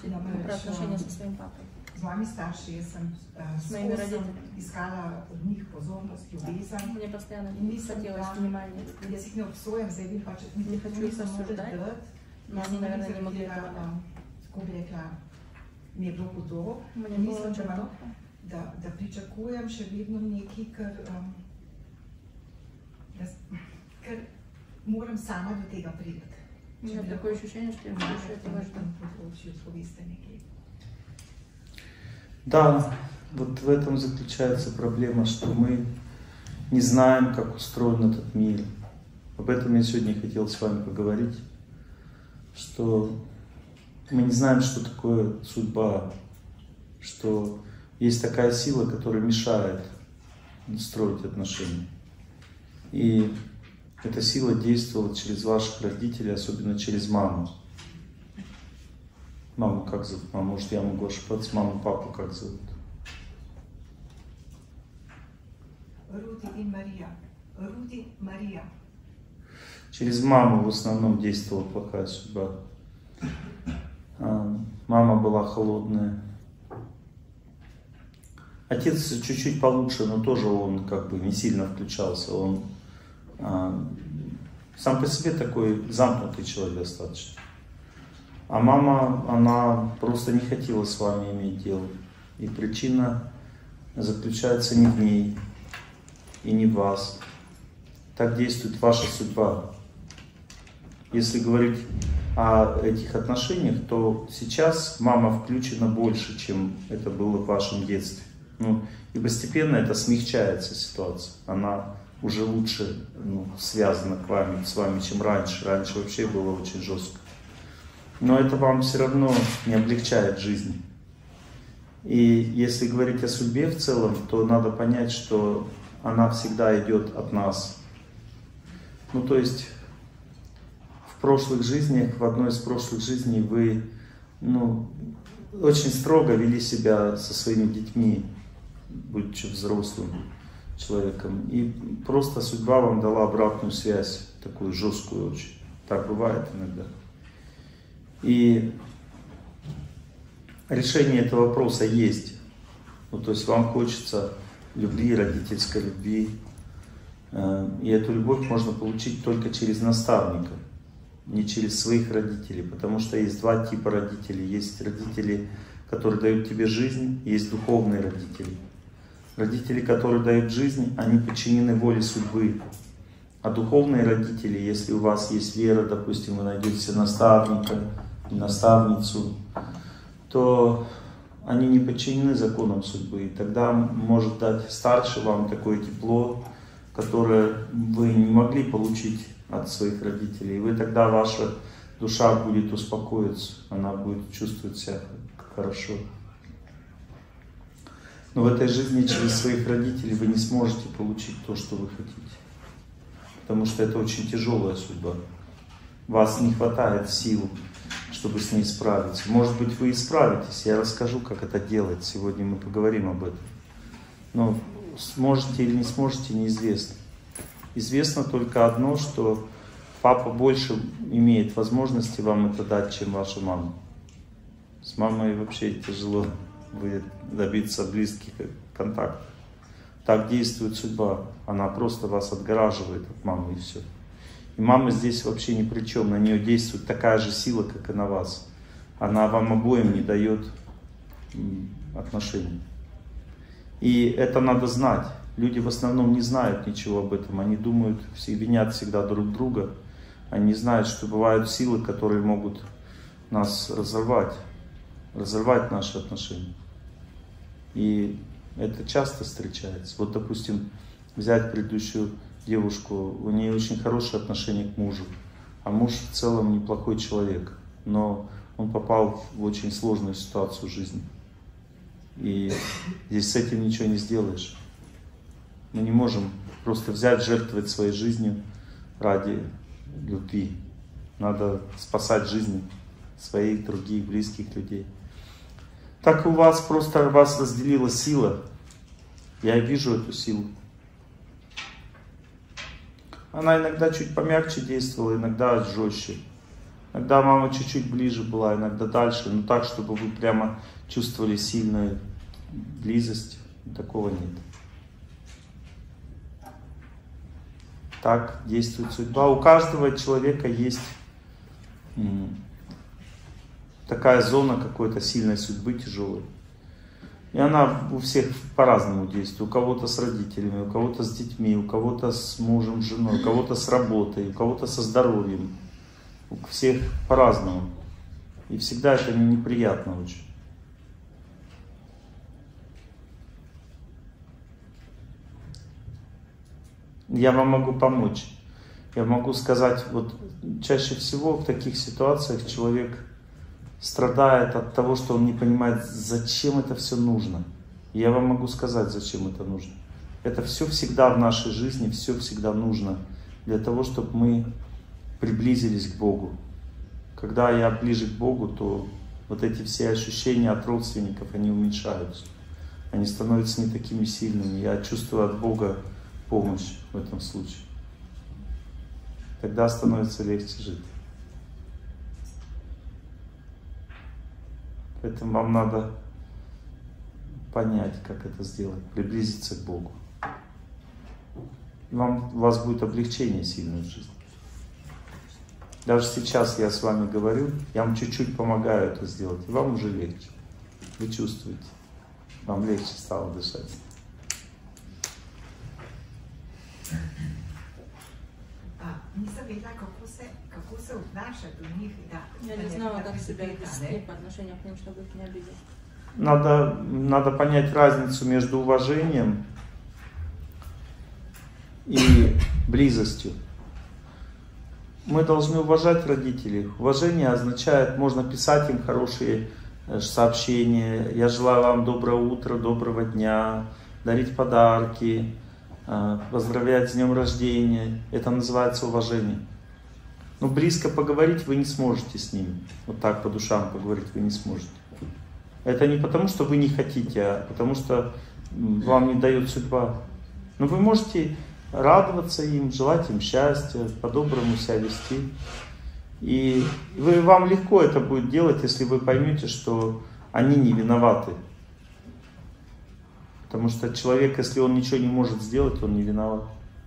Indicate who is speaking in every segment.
Speaker 1: про отношения со своим папой.
Speaker 2: С моими старшими я
Speaker 1: с моими родителями.
Speaker 2: Искала от них позорность, любезь.
Speaker 1: Мне постоянно хотелось внимания.
Speaker 2: Не
Speaker 1: хочу их осуждать, но они, наверное, не могли этого дать.
Speaker 2: Мне было худо.
Speaker 1: Мне было очень плохо.
Speaker 2: Да причакуjem še vedno nekaj, ker moram sama do tega priti.
Speaker 1: У меня такое ощущение, что я больше этого жду.
Speaker 3: Да, вот в этом заключается проблема, что мы не знаем, как устроен этот мир. Об этом я сегодня хотел с вами поговорить, что мы не знаем, что такое судьба, что есть такая сила, которая мешает строить отношения. И эта сила действовала через ваших родителей, особенно через маму. Маму как зовут? Мама, может, я могу ошибаться. Маму, папу как зовут?
Speaker 2: Руди и Мария. Руди, Мария.
Speaker 3: Через маму в основном действовала плохая судьба. Мама была холодная. Отец чуть-чуть получше, но тоже он как бы не сильно включался. Он сам по себе такой замкнутый человек достаточно. А мама, она просто не хотела с вами иметь дело. И причина заключается не в ней и не в вас. Так действует ваша судьба. Если говорить о этих отношениях, то сейчас мама включена больше, чем это было в вашем детстве. И постепенно это смягчается ситуация. Она уже лучше связана с вами, чем раньше. Раньше вообще было очень жестко. Но это вам все равно не облегчает жизнь. И если говорить о судьбе в целом, то надо понять, что она всегда идет от нас. То есть в прошлых жизнях, в одной из прошлых жизней вы очень строго вели себя со своими детьми, будучи взрослым человеком. И просто судьба вам дала обратную связь, такую жесткую очень. Так бывает иногда. И решение этого вопроса есть. То есть вам хочется любви, родительской любви. И эту любовь можно получить только через наставника, не через своих родителей. Потому что есть два типа родителей. Есть родители, которые дают тебе жизнь, есть духовные родители. Родители, которые дают жизнь, они подчинены воле судьбы. А духовные родители, если у вас есть вера, допустим, вы найдете наставника, наставницу, то они не подчинены законам судьбы. И тогда может дать старший вам такое тепло, которое вы не могли получить от своих родителей. И вы тогда, ваша душа будет успокоиться, она будет чувствовать себя хорошо. Но в этой жизни через своих родителей вы не сможете получить то, что вы хотите. Потому что это очень тяжелая судьба. Вас не хватает сил, чтобы с ней справиться. Может быть, вы и справитесь. Я расскажу, как это делать. Сегодня мы поговорим об этом. Но сможете или не сможете, неизвестно. Известно только одно, что папа больше имеет возможности вам это дать, чем ваша мама. С мамой вообще тяжело будет добиться близких контактов. Так действует судьба. Она просто вас отгораживает от мамы, и все. И мама здесь вообще ни при чем. На нее действует такая же сила, как и на вас. Она вам обоим не дает отношений. И это надо знать. Люди в основном не знают ничего об этом. Они думают, все винят всегда друг друга. Они не знают, что бывают силы, которые могут нас разорвать наши отношения. И это часто встречается. Вот, допустим, взять предыдущую девушку, у нее очень хорошее отношение к мужу, а муж в целом неплохой человек, но он попал в очень сложную ситуацию жизни. И здесь с этим ничего не сделаешь. Мы не можем просто взять, жертвовать своей жизнью ради любви. Надо спасать жизни своих, других, близких людей. Так у вас просто вас разделила сила. Я вижу эту силу. Она иногда чуть помягче действовала, иногда жестче. Иногда мама чуть-чуть ближе была, иногда дальше, но так, чтобы вы прямо чувствовали сильную близость, такого нет. Так действует судьба. У каждого человека есть такая зона какой-то сильной судьбы, тяжелой. И она у всех по-разному действует. У кого-то с родителями, у кого-то с детьми, у кого-то с мужем, с женой, у кого-то с работой, у кого-то со здоровьем. У всех по-разному. И всегда это неприятно очень. Я вам могу помочь. Я могу сказать, вот чаще всего в таких ситуациях человек страдает от того, что он не понимает, зачем это все нужно. И я вам могу сказать, зачем это нужно. Это все всегда в нашей жизни, все всегда нужно для того, чтобы мы приблизились к Богу. Когда я ближе к Богу, то вот эти все ощущения от родственников, они уменьшаются. Они становятся не такими сильными. Я чувствую от Бога помощь в этом случае. Тогда становится легче жить. Поэтому вам надо понять, как это сделать, приблизиться к Богу. У вас будет облегчение сильное в жизни. Даже сейчас я с вами говорю, я вам чуть-чуть помогаю это сделать, и вам уже легче. Вы чувствуете, вам легче стало дышать.
Speaker 2: Не заветла, kako se obnašati u njih, da
Speaker 1: Я не знала, как себя вести по отношению к ним, чтобы их не обидеть.
Speaker 3: Надо понять разницу между уважением и близостью. Мы должны уважать родителей. Уважение означает, можно писать им хорошие сообщения. Я желаю вам доброго утра, доброго дня, дарить подарки, поздравлять с днем рождения. Это называется уважение. Но близко поговорить вы не сможете с ними. Вот так по душам поговорить вы не сможете. Это не потому, что вы не хотите, а потому что вам не дает судьба. Но вы можете радоваться им, желать им счастья, по-доброму себя вести. И вам легко это будет делать, если вы поймете, что они не виноваты. Потому что человек, если он ничего не может сделать, он не виноват.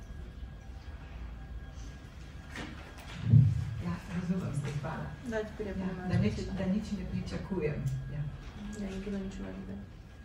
Speaker 2: Ja, razumem se, hvala.
Speaker 1: Да, теперь я понимаю.
Speaker 2: Da nič ne pričakujem. Ja.
Speaker 1: Я не буду ничего ожидать.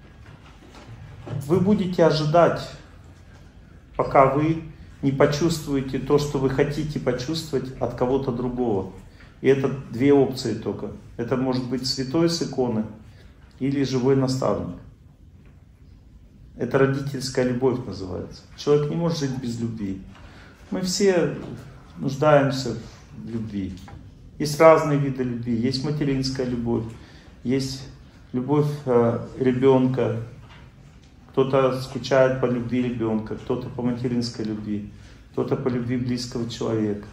Speaker 3: Вы будете ожидать, пока вы не почувствуете то, что вы хотите почувствовать от кого-то другого. И это две опции только. Это может быть святой с иконы или живой наставник. Это родительская любовь называется. Человек не может жить без любви. Мы все нуждаемся в любви. Есть разные виды любви. Есть материнская любовь, есть любовь ребенка. Кто-то скучает по любви ребенка, кто-то по материнской любви, кто-то по любви близкого человека.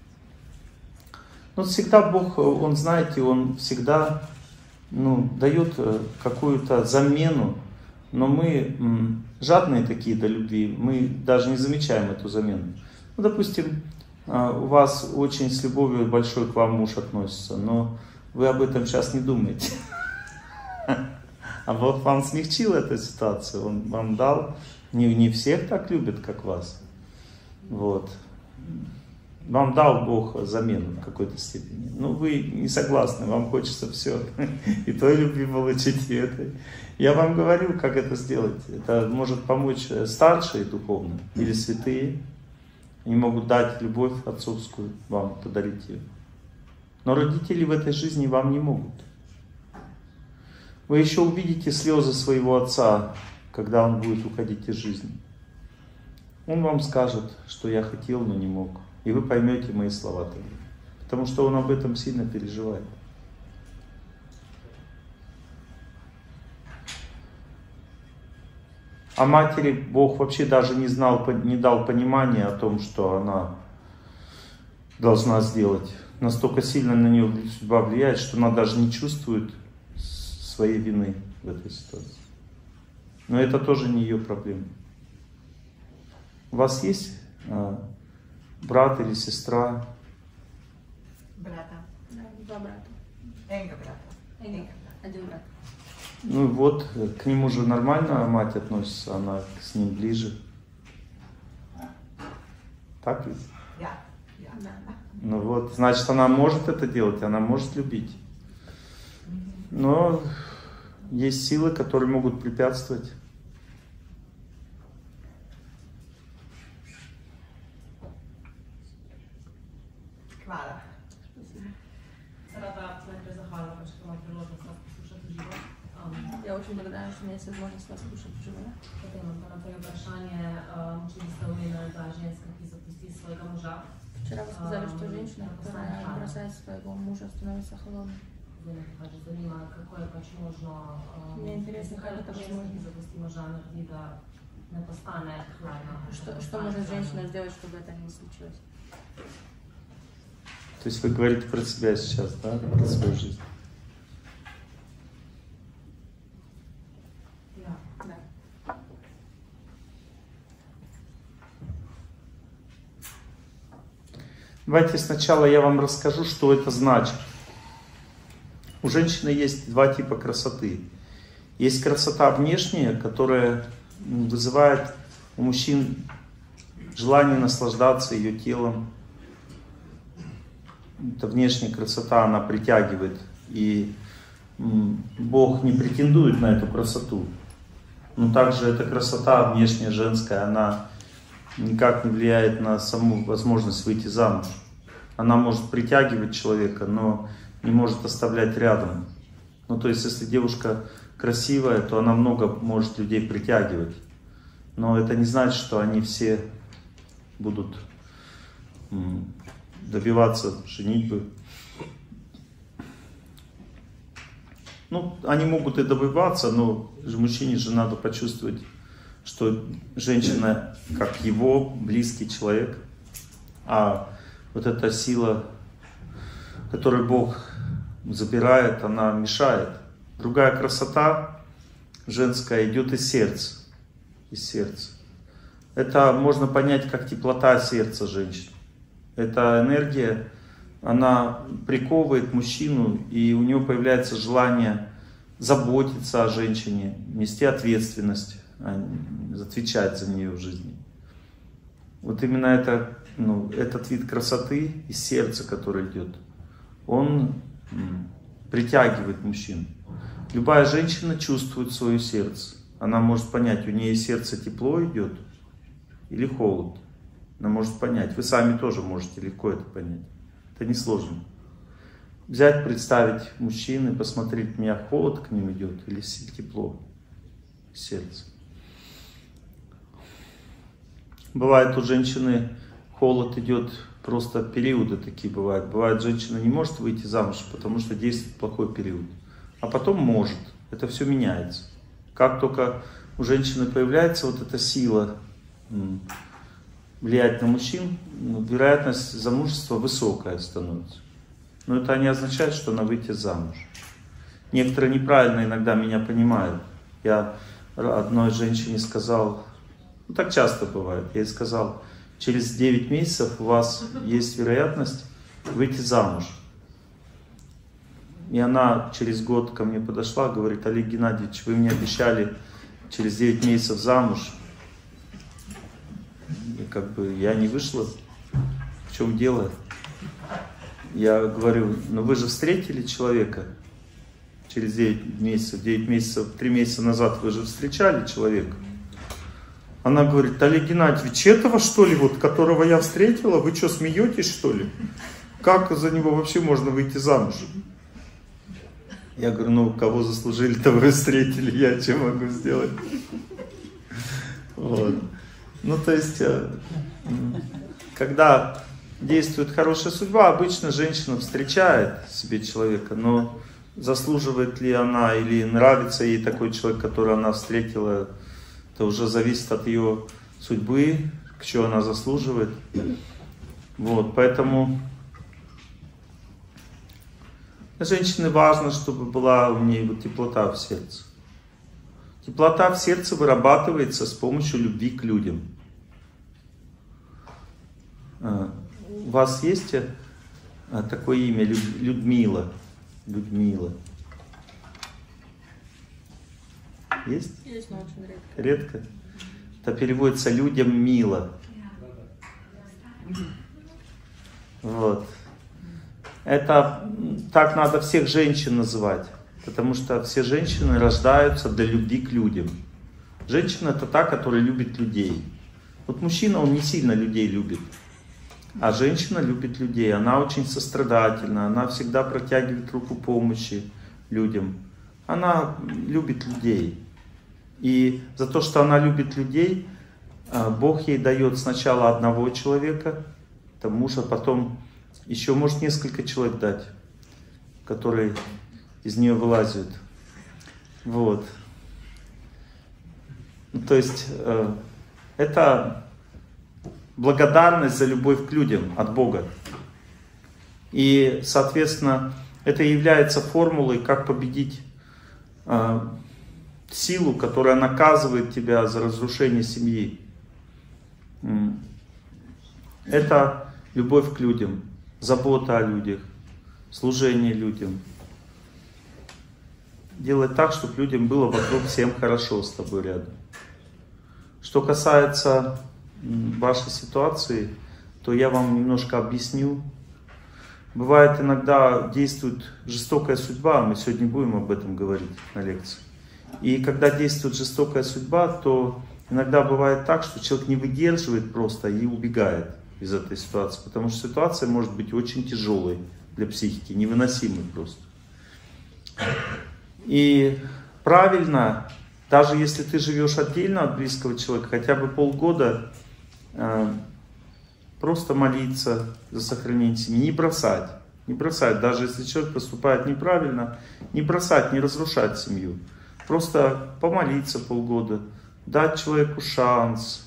Speaker 3: Но всегда Бог, Он, знаете, Он всегда дает какую-то замену. Но мы жадные такие до любви, мы даже не замечаем эту замену. Ну, допустим, у вас очень с любовью большой к вам муж относится, но вы об этом сейчас не думаете. А Бог вам смягчил эту ситуацию, Он вам дал, не всех так любят, как вас. Вот. Вам дал Бог замену в какой-то степени. Но вы не согласны, вам хочется все. И той любви получить, и этой. Я вам говорю, как это сделать. Это может помочь старшие духовно или святые. Они могут дать любовь отцовскую вам, подарить ее. Но родители в этой жизни вам не могут. Вы еще увидите слезы своего отца, когда он будет уходить из жизни. Он вам скажет, что я хотел, но не мог. И вы поймете мои слова тогда. Потому что он об этом сильно переживает. А матери Бог вообще даже не дал понимания о том, что она должна сделать. Настолько сильно на нее судьба влияет, что она даже не чувствует своей вины в этой ситуации. Но это тоже не ее проблема. У вас есть брат или сестра?
Speaker 2: Brata.
Speaker 1: Да. Два брата.
Speaker 2: Enga brata. Enga brata.
Speaker 1: Один брат.
Speaker 3: Ну вот, к нему же нормально мать относится, она с ним ближе. Так ведь?
Speaker 2: Ja. Ja.
Speaker 1: Да.
Speaker 3: Ну вот, значит, она может это делать, она может любить. Но есть силы, которые могут препятствовать.
Speaker 2: Hvala.
Speaker 4: Рада najprej zahvala, što imam priložnost vas poslušati uživo.
Speaker 1: Я очень благодарна, что у меня есть возможность вас слушать вживую.
Speaker 4: Potem imam pa naprej vprašanje, če ste omenili, da ženska, ki zapusti svojega moža,
Speaker 1: Вчера вы сказали, что женщина, которая бросает своего мужа, становится холодной.
Speaker 4: zdaj me pač zanima, kako je pač možno,
Speaker 1: Мне интересно,
Speaker 4: kaj
Speaker 1: как
Speaker 4: lahko
Speaker 1: это
Speaker 4: ženska, ki
Speaker 1: возможно.
Speaker 4: zapusti moža, naredi, da ne postane hladna.
Speaker 1: Что может женщина сделать, чтобы это не случилось?
Speaker 3: То есть вы говорите про себя сейчас, да? Про свою жизнь.
Speaker 4: Ja.
Speaker 1: Да.
Speaker 3: Давайте сначала я вам расскажу, что это значит. У женщины есть два типа красоты. Есть красота внешняя, которая вызывает у мужчин желание наслаждаться ее телом. Эта внешняя красота, она притягивает. И Бог не претендует на эту красоту. Но также эта красота внешняя, женская, она никак не влияет на саму возможность выйти замуж. Она может притягивать человека, но не может оставлять рядом. Ну, то есть, если девушка красивая, то она много может людей притягивать. Но это не значит, что они все будут добиваться женитьбы. Ну, они могут и добиваться, но мужчине же надо почувствовать, что женщина как его близкий человек, а вот эта сила, которую Бог забирает, она мешает. Другая красота женская идет из сердца. Из сердца. Это можно понять как теплота сердца женщины. Эта энергия, она приковывает мужчину, и у него появляется желание заботиться о женщине, нести ответственность, отвечать за нее в жизни. Вот именно это, этот вид красоты из сердца, который идет, он притягивает мужчин. Любая женщина чувствует свое сердце. Она может понять, у нее из сердца тепло идет или холод. Она может понять. Вы сами тоже можете легко это понять. Это несложно. Взять, представить мужчин и посмотреть, у меня холод к ним идет или тепло из сердца. Бывает у женщины холод идет, просто периоды такие бывают. Бывает, женщина не может выйти замуж, потому что действует плохой период. А потом может. Это все меняется. Как только у женщины появляется вот эта сила влиять на мужчин, вероятность замужества высокая становится. Но это не означает, что она выйдет замуж. Некоторые неправильно иногда меня понимают. Я одной женщине сказал, так часто бывает, я ей сказал, через 9 месяцев у вас есть вероятность выйти замуж. И она через год ко мне подошла, говорит: Олег Геннадьевич, вы мне обещали через 9 месяцев замуж. И я не вышла. В чем дело? Я говорю: ну вы же встретили человека через 9 месяцев. 9 месяцев, 3 месяца назад вы же встречали человека. Она говорит: Олег Геннадьевич, этого что ли, вот, которого я встретила? Вы что, смеетесь что ли? Как за него вообще можно выйти замуж? Я говорю: ну кого заслужили-то вы встретили, я что могу сделать? Вот. Ну то есть, когда действует хорошая судьба, обычно женщина встречает себе человека, но заслуживает ли она или нравится ей такой человек, который она встретила, это уже зависит от ее судьбы, к чему она заслуживает. Вот, поэтому для женщины важно, чтобы была у нее вот теплота в сердце. Теплота в сердце вырабатывается с помощью любви к людям. У вас есть такое имя, Людмила. Людмила. Есть?
Speaker 1: Есть, но очень редко.
Speaker 3: Редко? Это переводится «людям мило». Вот. Это так надо всех женщин называть, потому что все женщины рождаются для любви к людям. Женщина — это та, которая любит людей. Вот мужчина, он не сильно людей любит, а женщина любит людей. Она очень сострадательна, она всегда протягивает руку помощи людям. Она любит людей. И за то, что она любит людей, Бог ей дает сначала одного человека, там мужа, потом еще может несколько человек дать, которые из нее вылазят. Вот. То есть это благодарность за любовь к людям от Бога. И, соответственно, это является формулой, как победить силу, которая наказывает тебя за разрушение семьи. Это любовь к людям, забота о людях, служение людям. Делать так, чтобы людям было вокруг всем хорошо с тобой рядом. Что касается вашей ситуации, то я вам немножко объясню. Бывает, иногда действует жестокая судьба, мы сегодня будем об этом говорить на лекции. И когда действует жестокая судьба, то иногда бывает так, что человек не выдерживает просто и убегает из этой ситуации, потому что ситуация может быть очень тяжелой для психики, невыносимой просто. И правильно, даже если ты живешь отдельно от близкого человека, хотя бы полгода просто молиться за сохранение семьи, не бросать. Не бросать, даже если человек поступает неправильно, не бросать, не разрушать семью. Просто помолиться полгода, дать человеку шанс.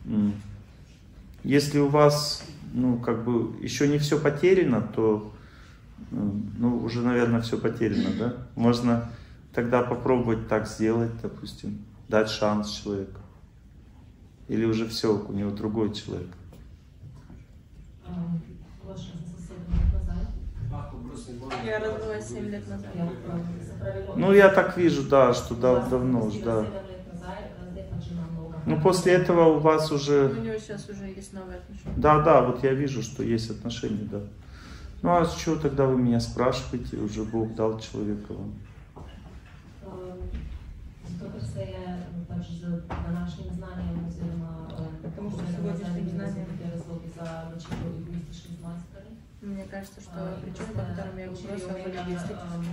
Speaker 3: Если у вас, еще не все потеряно, то, уже, наверное, все потеряно, да? Можно тогда попробовать так сделать, допустим, дать шанс человеку. Или уже все, у него другой человек.
Speaker 1: Я развелась 7 лет назад.
Speaker 3: Я так вижу, да, что давно уже, да. После этого у вас уже...
Speaker 1: У него сейчас уже есть новые отношения.
Speaker 3: Да, вот я вижу, что есть отношения, да. А с чего тогда вы меня спрашиваете? Уже Бог дал человека вам.
Speaker 1: Потому что сегодняшним знанием... Мне кажется, что причины, по которым я его бросила, были действительно.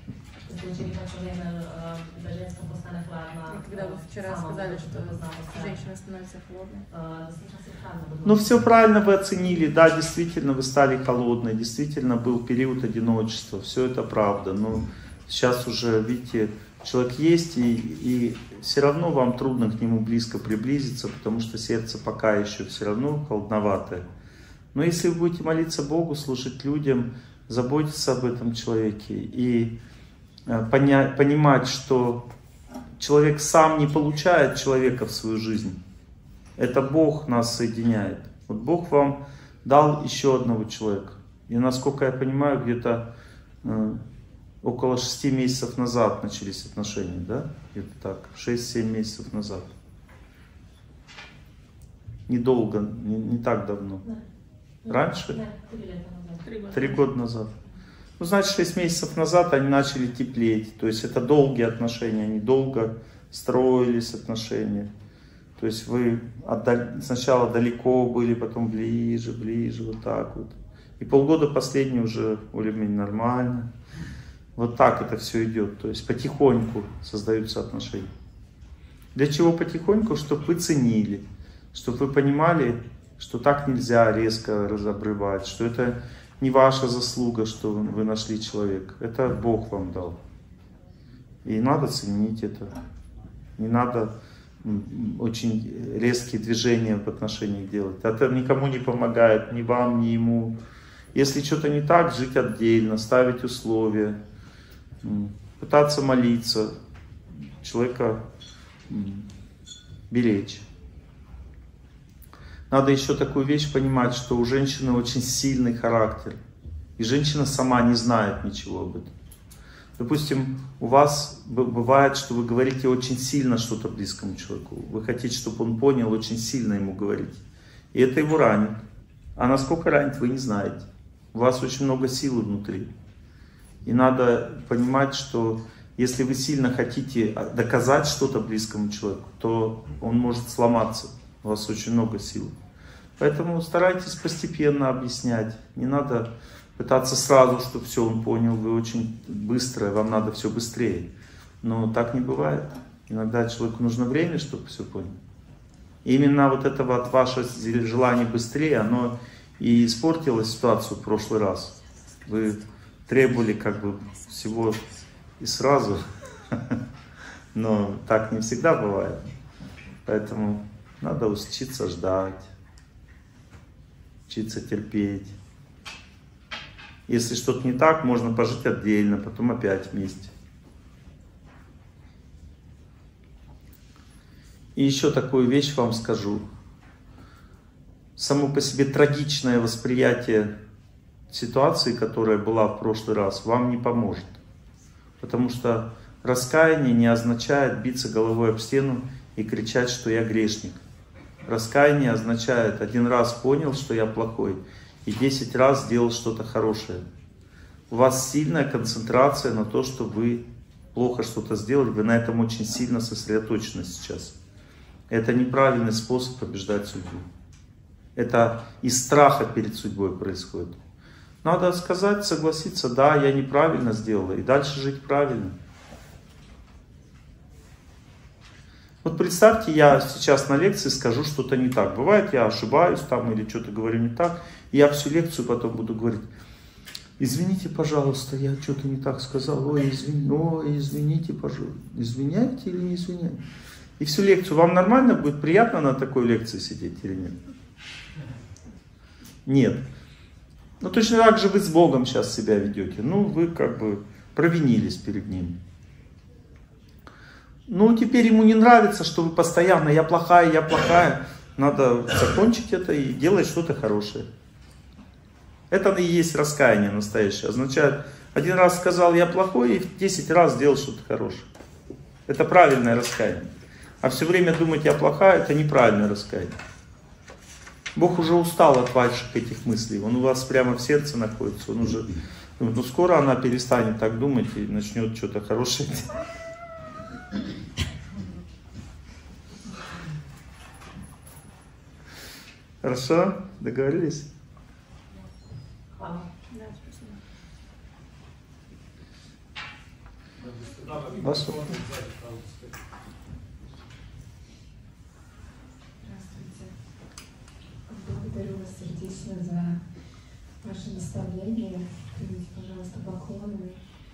Speaker 1: Когда вы вчера сказали, что женщина становится холодной.
Speaker 3: Все правильно вы оценили. Да, действительно, вы стали холодной. Действительно, был период одиночества. Все это правда. Но сейчас уже, видите, человек есть, и все равно вам трудно к нему близко приблизиться, потому что сердце пока еще все равно холодноватое. Но если вы будете молиться Богу, служить людям, заботиться об этом человеке и понимать, что человек сам не получает человека в свою жизнь. Это Бог нас соединяет. Вот Бог вам дал еще одного человека. И насколько я понимаю, где-то около 6 месяцев назад начались отношения, да? Где-то так, 6-7 месяцев назад. Недолго, не так давно. Раньше? 3 года назад. Значит, 6 месяцев назад они начали теплеть. То есть это долгие отношения, они долго строились отношения. То есть вы сначала далеко были, потом ближе, вот так вот. И полгода последние уже более-менее нормально. Вот так это все идет. То есть потихоньку создаются отношения. Для чего потихоньку? Чтобы вы ценили, чтобы вы понимали, что так нельзя резко разобрывать, что это не ваша заслуга, что вы нашли человека. Это Бог вам дал. И надо ценить это. Не надо очень резкие движения в отношениях делать. Это никому не помогает, ни вам, ни ему. Если что-то не так, жить отдельно, ставить условия, пытаться молиться, человека беречь. Надо еще такую вещь понимать, что у женщины очень сильный характер. И женщина сама не знает ничего об этом. Допустим, у вас бывает, что вы говорите очень сильно что-то близкому человеку. Вы хотите, чтобы он понял, очень сильно ему говорить. И это его ранит. А насколько ранит, вы не знаете. У вас очень много силы внутри. И надо понимать, что если вы сильно хотите доказать что-то близкому человеку, то он может сломаться. У вас очень много сил. Поэтому старайтесь постепенно объяснять. Не надо пытаться сразу, чтобы все он понял. Вы очень быстро, вам надо все быстрее. Но так не бывает. Иногда человеку нужно время, чтобы все понял. И именно вот это вот ваше желание быстрее, оно и испортило ситуацию в прошлый раз. Вы требовали как бы всего и сразу. Но так не всегда бывает. Поэтому надо учиться ждать, учиться терпеть. Если что-то не так, можно пожить отдельно, потом опять вместе. И еще такую вещь вам скажу. Само по себе трагичное восприятие ситуации, которая была в прошлый раз, вам не поможет. Потому что раскаяние не означает биться головой об стену и кричать, что я грешник. Раскаяние означает, один раз понял, что я плохой, и 10 раз сделал что-то хорошее. У вас сильная концентрация на то, что вы плохо что-то сделали, вы на этом очень сильно сосредоточены сейчас. Это неправильный способ побеждать судьбу. Это из страха перед судьбой происходит. Надо сказать, согласиться, да, я неправильно сделала, и дальше жить правильно. Вот представьте, я сейчас на лекции скажу что-то не так. Бывает, я ошибаюсь там или что-то говорю не так, и я всю лекцию потом буду говорить: извините, пожалуйста, я что-то не так сказал, ой, извините, пожалуйста. Извиняете или не извиняете? И всю лекцию. Вам нормально будет, приятно на такой лекции сидеть или нет? Нет. Ну точно так же вы с Богом сейчас себя ведете. Ну вы как бы провинились перед Ним. Ну теперь Ему не нравится, что вы постоянно я плохая. Надо закончить это и делать что-то хорошее. Это и есть раскаяние настоящее. Означает, один раз сказал я плохой и 10 раз сделал что-то хорошее. Это правильное раскаяние. А все время думать я плохая, это неправильное раскаяние. Бог уже устал от ваших этих мыслей. Он у вас прямо в сердце находится. Он уже, ну скоро она перестанет так думать и начнет что-то хорошее делать. Хорошо? Договорились?
Speaker 4: Хвала.
Speaker 1: Да, спасибо.
Speaker 3: Ваше?
Speaker 5: Здравствуйте. Благодарю вас сердечно за ваше наставление. Примите, пожалуйста, поклоны.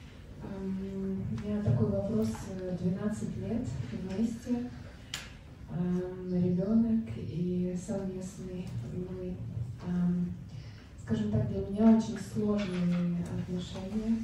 Speaker 5: У меня такой вопрос. 12 лет вместе, ребенок и совместный мной. Скажем так, для меня очень сложные отношения.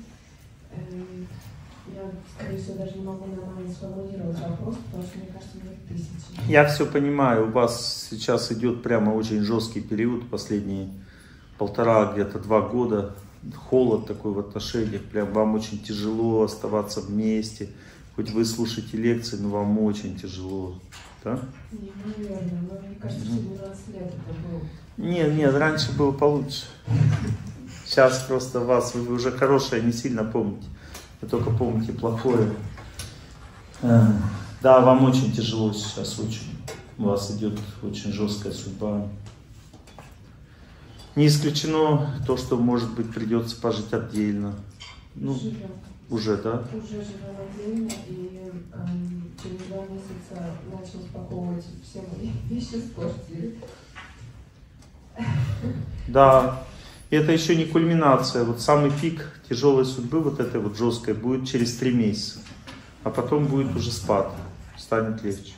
Speaker 5: Я, скорее всего, даже не могу нормально сформулировать вопрос, потому что, мне кажется, мне тысячи.
Speaker 3: Я все понимаю, у вас сейчас идет прямо очень жесткий период, последние 1,5, где-то 2 года, холод такой в отношениях, прям вам очень тяжело оставаться вместе, хоть вы слушаете лекции, но вам очень тяжело, да?
Speaker 5: Наверное, но мне кажется, что 12 лет это было.
Speaker 3: Нет, раньше было получше. Сейчас просто вас, вы уже хорошее не сильно помните. Вы только помните плохое. Да, вам очень тяжело сейчас, очень. У вас идет очень жесткая судьба. Не исключено то, что, может быть, придется пожить отдельно. Ну,
Speaker 5: Живем.
Speaker 3: уже, да?
Speaker 5: Уже живем отдельно, и через 2 месяца начал спаковывать все мои вещи с квартиры.
Speaker 3: Да. И это еще не кульминация. Вот самый пик тяжелой судьбы, вот этой вот жесткой, будет через 3 месяца. А потом будет уже спад. Станет легче.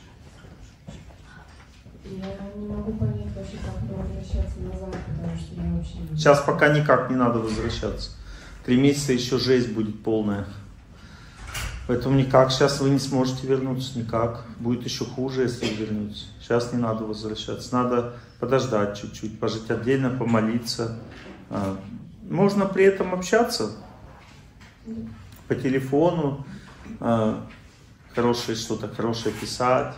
Speaker 5: Я не могу понять вообще, как мне возвращаться назад, потому что я вообще не...
Speaker 3: Сейчас пока никак не надо возвращаться. 3 месяца еще жесть будет полная. Поэтому никак сейчас вы не сможете вернуться, никак. Будет еще хуже, если вы вернетесь. Сейчас не надо возвращаться. Надо подождать чуть-чуть, пожить отдельно, помолиться, можно при этом общаться по телефону, хорошее что-то, хорошее писать.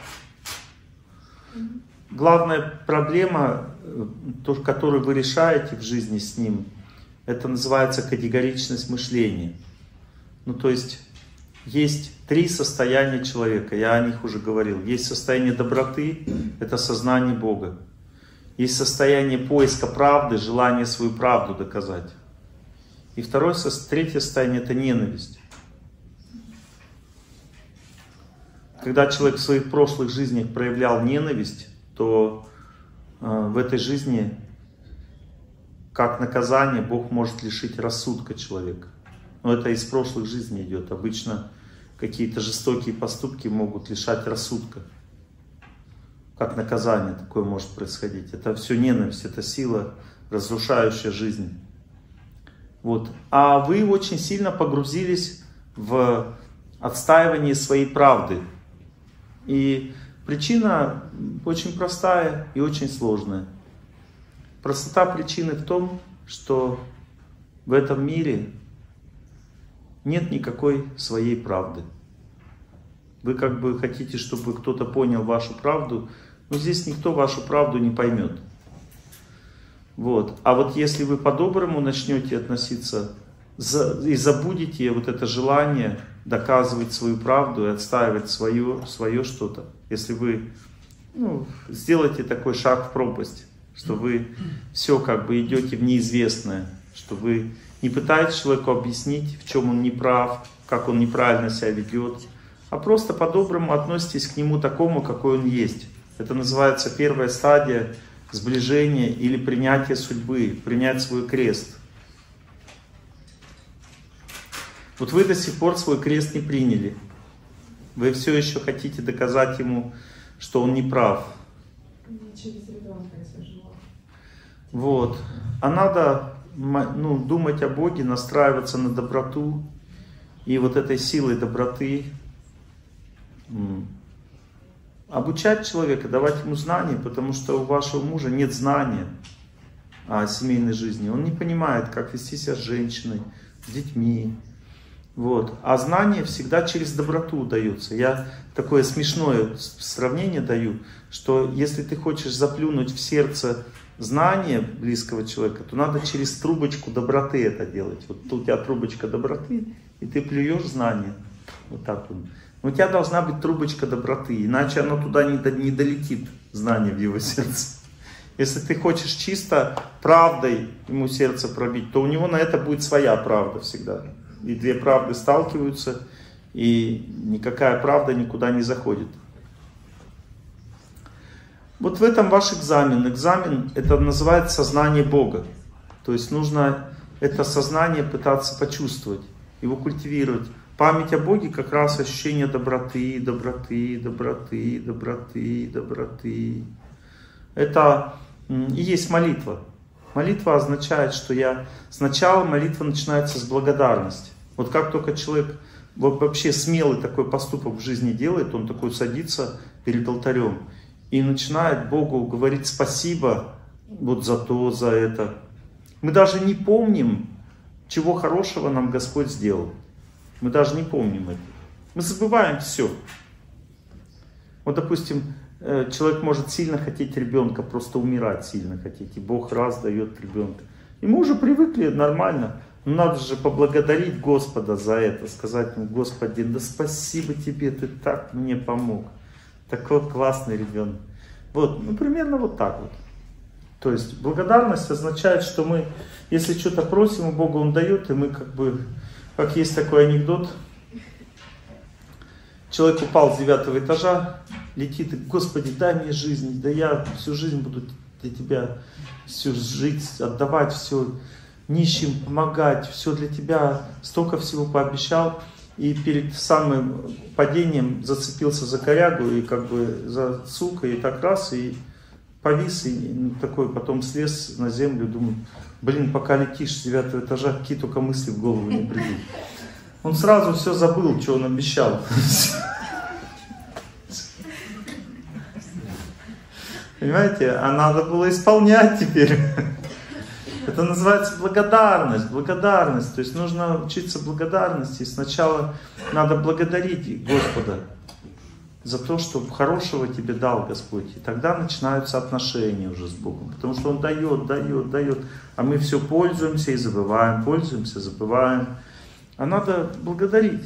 Speaker 3: Главная проблема, которую вы решаете в жизни с ним, это называется категоричность мышления. Ну, то есть 3 состояния человека, я о них уже говорил. Есть состояние доброты, это сознание Бога. Есть состояние поиска правды, желание свою правду доказать. И третье состояние — это ненависть. Когда человек в своих прошлых жизнях проявлял ненависть, то в этой жизни, как наказание, Бог может лишить рассудка человека. Но это из прошлых жизней идет. Обычно какие-то жестокие поступки могут лишать рассудка. Как наказание такое может происходить. Это все ненависть, это сила, разрушающая жизнь. Вот. А вы очень сильно погрузились в отстаивание своей правды. И причина очень простая и очень сложная. Простота причины в том, что в этом мире нет никакой своей правды. Вы как бы хотите, чтобы кто-то понял вашу правду, но здесь никто вашу правду не поймет. Вот. А вот если вы по-доброму начнете относиться и забудете вот это желание доказывать свою правду и отстаивать свое что-то, если вы сделаете такой шаг в пропасть, что вы все как бы идете в неизвестное, что вы не пытаетесь человеку объяснить, в чем он не прав, как он неправильно себя ведет, а просто по-доброму относитесь к нему такому, какой он есть. Это называется первая стадия сближения или принятия судьбы, принять свой крест. Вот вы до сих пор свой крест не приняли. Вы все еще хотите доказать ему, что он не прав. Вот. А надо думать о Боге, настраиваться на доброту. И вот этой силой доброты обучать человека, давать ему знания, потому что у вашего мужа нет знания о семейной жизни. Он не понимает, как вести себя с женщиной, с детьми. Вот. А знание всегда через доброту дается. Я такое смешное сравнение даю, что если ты хочешь заплюнуть в сердце знание близкого человека, то надо через трубочку доброты это делать. Вот тут у тебя трубочка доброты, и ты плюешь знание. Вот так вот. Но у тебя должна быть трубочка доброты, иначе оно туда не долетит, знание в его сердце. Если ты хочешь чисто правдой ему сердце пробить, то у него на это будет своя правда всегда. И 2 правды сталкиваются, и никакая правда никуда не заходит. Вот в этом ваш экзамен. Экзамен — это называется сознание Бога. То есть нужно это сознание пытаться почувствовать, его культивировать. Память о Боге как раз ощущение доброты, доброты, доброты, доброты, доброты. Это и есть молитва. Молитва означает, что сначала молитва начинается с благодарности. Вот как только человек вообще смелый такой поступок в жизни делает, он такой садится перед алтарем и начинает Богу говорить спасибо вот за то, за это. Мы даже не помним, чего хорошего нам Господь сделал. Мы даже не помним это. Мы забываем все. Вот, допустим, человек может сильно хотеть ребенка, просто умирать сильно хотеть. И Бог раз дает ребенка. И мы уже привыкли, нормально. Но надо же поблагодарить Господа за это. Сказать ему: Господи, да спасибо тебе, ты так мне помог. Такой классный ребенок. Вот, примерно вот так вот. То есть благодарность означает, что мы, если что-то просим у Бога, Он дает, и мы как есть такой анекдот. Человек упал с 9-го этажа, летит, и: Господи, дай мне жизнь, да я всю жизнь буду для Тебя всю жить, отдавать все нищим, помогать, все для Тебя, столько всего пообещал. И перед самым падением зацепился за корягу и за сукой, и так раз, и повис, и такой потом слез на землю, думаю: блин, пока летишь с 9-го этажа, какие только мысли в голову не придут. Он сразу все забыл, что он обещал. Понимаете? А надо было исполнять теперь. Это Это называется благодарность, благодарность. То есть нужно учиться благодарности. Сначала надо благодарить Господа за то, что хорошего тебе дал Господь. И тогда начинаются отношения уже с Богом. Потому что Он дает, дает, дает. А мы все пользуемся и забываем, пользуемся, забываем. А надо благодарить.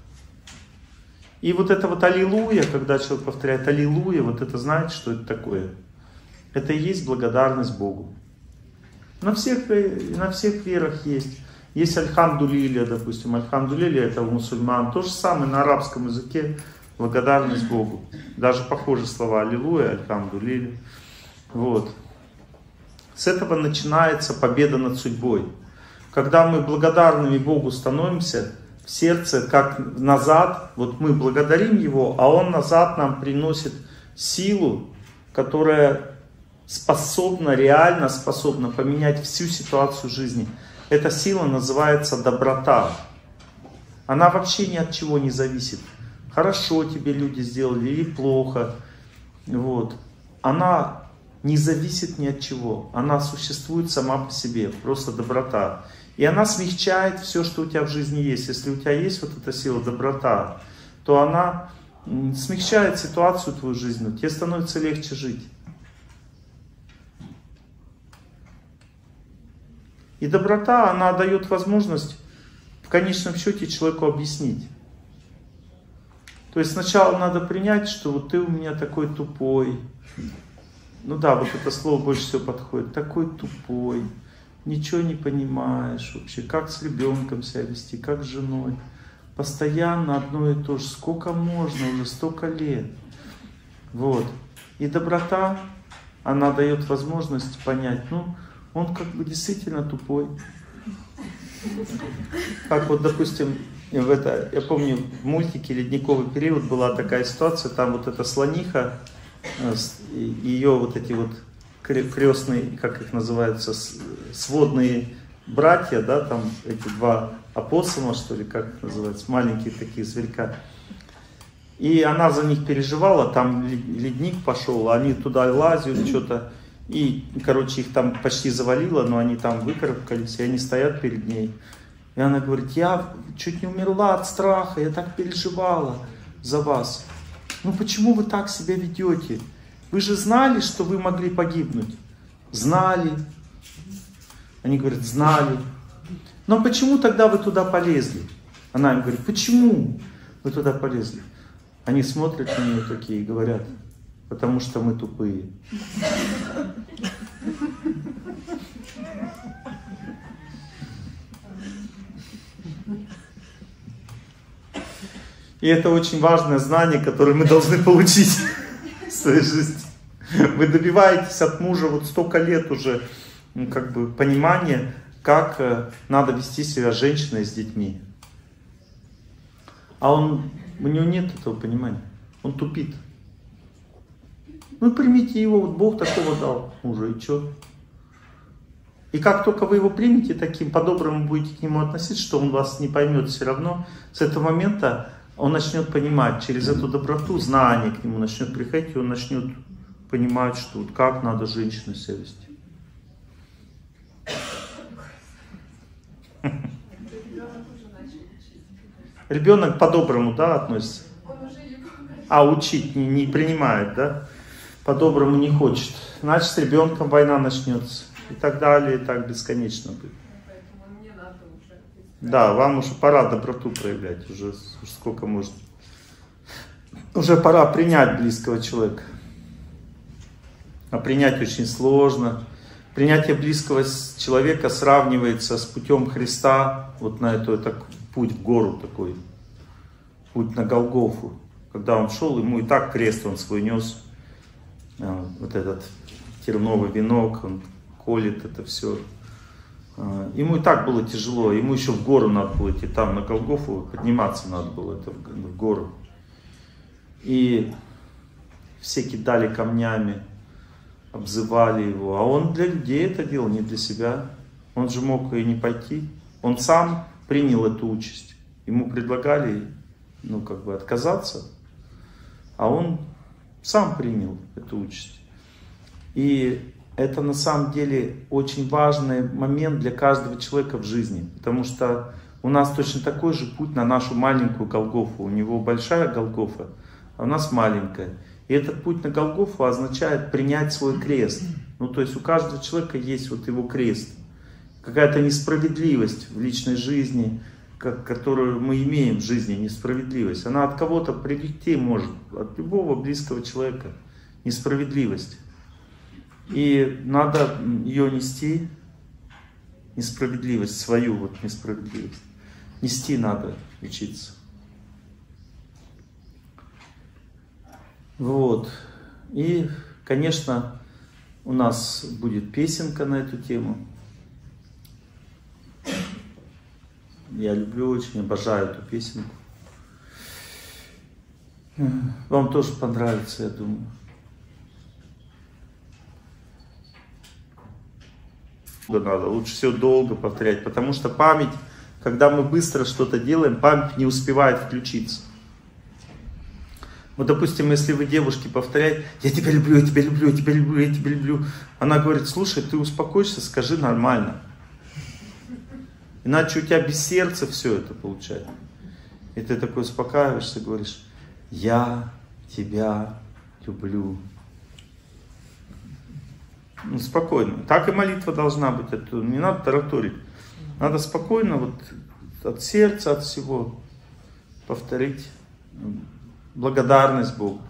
Speaker 3: И вот это вот аллилуйя, когда человек повторяет аллилуйя, вот это знаете, что это такое? Это и есть благодарность Богу. На всех верах есть. Есть альхамдулилля, допустим. Альхамдулилля это у мусульман. То же самое на арабском языке. Благодарность Богу. Даже похожие слова аллилуйя, альхамдулилля. Вот. С этого начинается победа над судьбой. Когда мы благодарными Богу становимся, в сердце как назад, вот мы благодарим Его, а Он назад нам приносит силу, которая способна, реально способна поменять всю ситуацию жизни. Эта сила называется доброта. Она вообще ни от чего не зависит. Хорошо тебе люди сделали или плохо. Вот. Она не зависит ни от чего. Она существует сама по себе. Просто доброта. И она смягчает все, что у тебя в жизни есть. Если у тебя есть вот эта сила доброта, то она смягчает ситуацию твою жизненную. Тебе становится легче жить. И доброта, она дает возможность в конечном счете человеку объяснить. То есть сначала надо принять, что вот ты у меня такой тупой. Ну да, вот это слово больше всего подходит. Такой тупой. Ничего не понимаешь вообще. Как с ребенком себя вести, как с женой. Постоянно одно и то же. Сколько можно уже, столько лет. Вот. И доброта, она дает возможность понять, ну, он как бы действительно тупой. Как вот, допустим, я помню, в мультике «Ледниковый период» была такая ситуация, там вот эта слониха, ее вот эти вот крестные, как их называются, сводные братья, да, там эти два опоссума, что ли, как их называется, маленькие такие зверька. И она за них переживала, там ледник пошел, они туда лазят, что-то. И, короче, их там почти завалило, но они там выкарабкались, и они стоят перед ней. И она говорит, я чуть не умерла от страха, я так переживала за вас. Ну почему вы так себя ведете? Вы же знали, что вы могли погибнуть? Знали. Они говорят, знали. Но почему тогда вы туда полезли? Она им говорит, почему вы туда полезли? Они смотрят на нее такие и говорят, потому что мы тупые. И это очень важное знание, которое мы должны получить в своей жизни. Вы добиваетесь от мужа вот столько лет уже, как бы, понимания, как надо вести себя с женщиной, с детьми. А у него нет этого понимания. Он тупит. Ну примите его, вот Бог такого дал мужа, и что? И как только вы его примете таким, по-доброму будете к нему относиться, что он вас не поймет все равно, с этого момента он начнет понимать, через эту доброту, знание к нему начнет приходить, и он начнет понимать, что вот как надо женщину себя вести. Ребенок по-доброму, да, относится? А учить не принимает, да? По-доброму не хочет. Значит, с ребенком война начнется. И так далее, и так бесконечно будет. Да, вам уже пора доброту проявлять. Уже сколько можно. Уже пора принять близкого человека. А принять очень сложно. Принятие близкого человека сравнивается с путем Христа. Вот на это путь в гору такой. Путь на Голгофу. Когда он шел, ему и так крест он свой нес. Вот этот терновый венок, он колет это все. Ему и так было тяжело, ему еще в гору надо было идти, там на Голгофу подниматься надо было, это в гору. И все кидали камнями, обзывали его, а он для людей это делал, не для себя. Он же мог и не пойти, он сам принял эту участь. Ему предлагали, ну как бы отказаться, а он сам принял эту участь. И это на самом деле очень важный момент для каждого человека в жизни. Потому что у нас точно такой же путь на нашу маленькую Голгофу. У него большая Голгофа, а у нас маленькая. И этот путь на Голгофу означает принять свой крест. Ну, то есть у каждого человека есть вот его крест. Какая-то несправедливость в личной жизни, которую мы имеем в жизни, несправедливость. Она от кого-то прийти может, от любого близкого человека. Несправедливость. И надо ее нести, несправедливость, свою вот несправедливость. Нести надо, учиться. Вот. И, конечно, у нас будет песенка на эту тему. Я люблю очень, обожаю эту песенку. Вам тоже понравится, я думаю. Надо, лучше всего долго повторять, потому что память, когда мы быстро что-то делаем, память не успевает включиться. Вот, допустим, если вы девушке повторяете: я тебя люблю, я тебя люблю, я тебя люблю, я тебя люблю. Она говорит: слушай, ты успокойся, скажи нормально. Иначе у тебя без сердца все это получается. И ты такой успокаиваешься, говоришь: я тебя люблю. Ну, спокойно. Так и молитва должна быть. Это не надо тараторить. Надо спокойно, вот от сердца, от всего повторить благодарность Богу.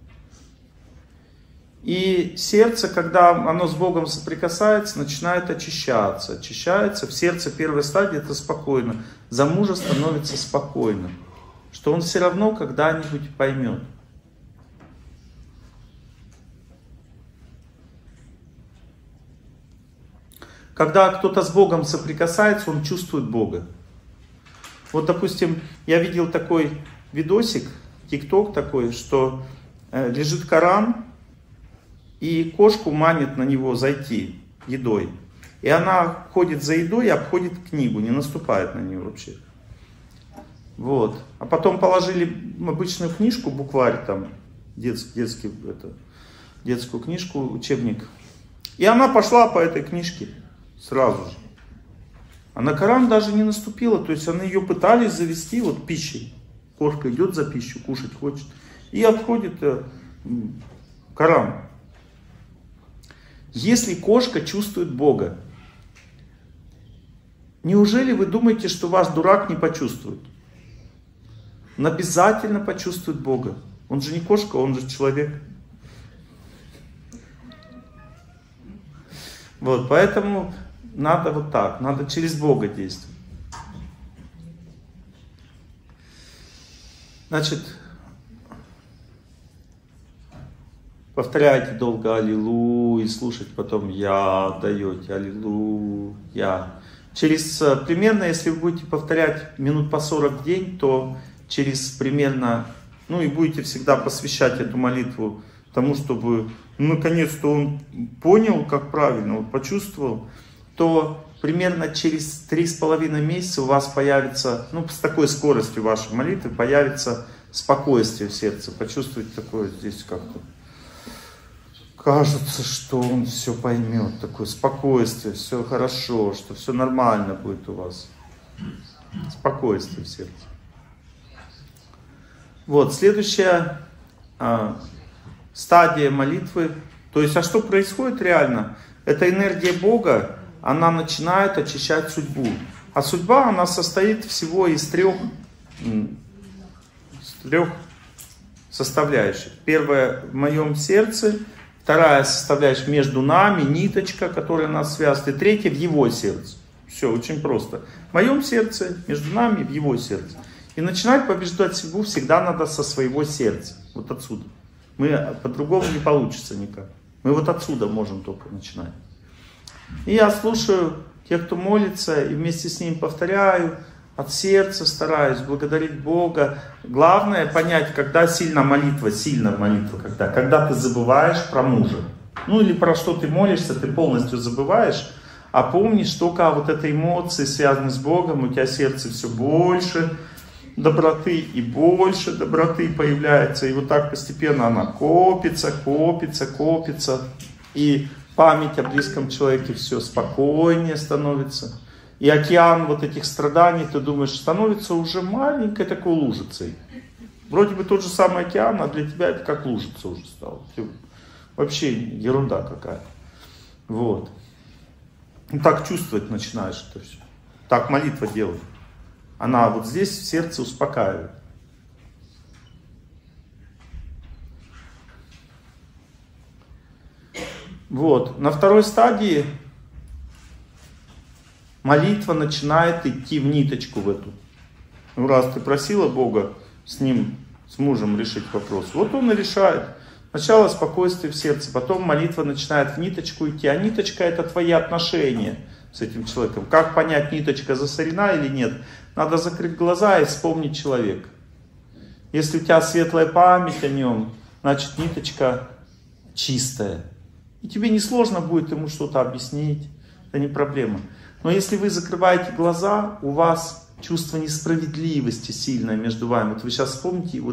Speaker 3: И сердце, когда оно с Богом соприкасается, начинает очищаться. Очищается. В сердце первой стадии это спокойно. За мужа становится спокойно. Что он все равно когда-нибудь поймет. Когда кто-то с Богом соприкасается, он чувствует Бога. Вот, допустим, я видел такой видосик, ТикТок такой, что лежит Коран, и кошку манит на него зайти едой. И она ходит за едой и обходит книгу, не наступает на нее вообще. Вот. А потом положили обычную книжку, букварь там, детскую книжку, учебник. И она пошла по этой книжке сразу же. А на Коран даже не наступила, то есть они ее пытались завести вот пищей. Кошка идет за пищу, кушать хочет. И обходит Коран. Если кошка чувствует Бога, неужели вы думаете, что ваш дурак не почувствует? Он обязательно почувствует Бога. Он же не кошка, он же человек. Вот, поэтому надо вот так, надо через Бога действовать. Значит, повторяйте долго аллилуйя, слушать потом я, даете аллилуйя. Через примерно, если вы будете повторять минут по 40 в день, то через примерно, ну и будете всегда посвящать эту молитву тому, чтобы наконец-то он понял, как правильно, вот почувствовал, то примерно через 3,5 месяца у вас появится, ну с такой скоростью вашей молитвы, появится спокойствие в сердце. Почувствуете такое здесь как-то. Кажется, что он все поймет, такое спокойствие, все хорошо, что все нормально будет у вас. Спокойствие в сердце. Вот, следующая стадия молитвы. То есть, а что происходит реально? Эта энергия Бога, она начинает очищать судьбу. А судьба, она состоит всего из трех составляющих. Первая в моем сердце, вторая составляющая между нами, ниточка, которая нас связывает, и третья в его сердце. Все, очень просто. В моем сердце, между нами, в его сердце. И начинать побеждать судьбу всегда надо со своего сердца. Вот отсюда. Мы по-другому не получится никак. Мы вот отсюда можем только начинать. И я слушаю тех, кто молится, и вместе с ним повторяю, от сердца стараюсь благодарить Бога. Главное понять, когда сильна молитва, когда ты забываешь про мужа. Ну или про что ты молишься, ты полностью забываешь, а помнишь только вот этой эмоции, связанные с Богом, у тебя сердце все больше доброты и больше доброты появляется. И вот так постепенно она копится. И память о близком человеке, все спокойнее становится. И океан вот этих страданий, ты думаешь, становится уже маленькой такой лужицей. Вроде бы тот же самый океан, а для тебя это как лужица уже стало. Вообще ерунда какая-то. Вот. И так чувствовать начинаешь это все. Так молитва делает. Она вот здесь в сердце успокаивает. Вот. На второй стадии молитва начинает идти в ниточку в эту. Ну, раз ты просила Бога с ним, с мужем решить вопрос, вот он и решает. Сначала спокойствие в сердце, потом молитва начинает в ниточку идти. А ниточка — это твои отношения с этим человеком. Как понять, ниточка засорена или нет? Надо закрыть глаза и вспомнить человека. Если у тебя светлая память о нем, значит ниточка чистая. И тебе не сложно будет ему что-то объяснить. Это не проблема. Но если вы закрываете глаза, у вас чувство несправедливости сильное между вами. Вот вы сейчас вспомните его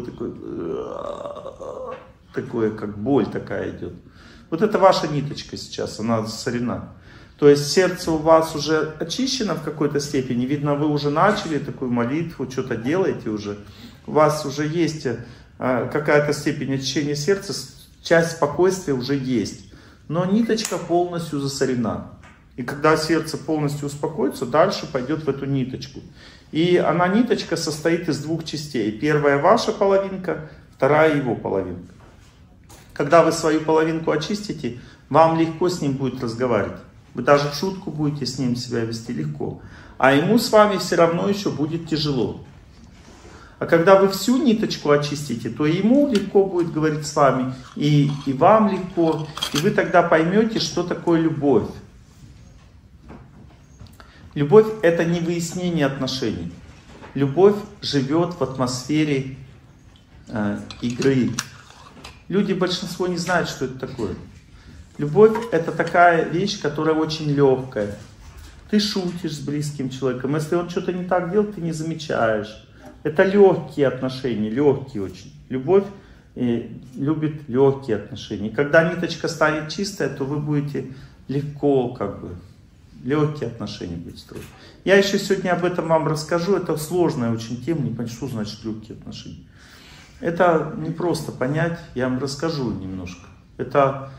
Speaker 3: такое, как боль такая идет. Вот это ваша ниточка сейчас, она засорена. То есть сердце у вас уже очищено в какой-то степени. Видно, вы уже начали такую молитву, что-то делаете уже. У вас уже есть какая-то степень очищения сердца, часть спокойствия уже есть. Но ниточка полностью засорена. И когда сердце полностью успокоится, дальше пойдет в эту ниточку. И она, ниточка, состоит из двух частей. Первая ваша половинка, вторая его половинка. Когда вы свою половинку очистите, вам легко с ним будет разговаривать. Вы даже в шутку будете с ним себя вести легко. А ему с вами все равно еще будет тяжело. А когда вы всю ниточку очистите, то ему легко будет говорить с вами, и вам легко. И вы тогда поймете, что такое любовь. Любовь — это не выяснение отношений. Любовь живет в атмосфере игры. Люди, большинство, не знают, что это такое. Любовь — это такая вещь, которая очень легкая. Ты шутишь с близким человеком. Если он что-то не так делает, ты не замечаешь. Это легкие отношения, легкие очень. Любовь любит легкие отношения. И когда ниточка станет чистая, то вы будете легко, легкие отношения будете строить. Я еще сегодня об этом вам расскажу. Это сложная очень тема. Не понимаю, что значит легкие отношения. Это не просто понять. Я вам расскажу немножко. Это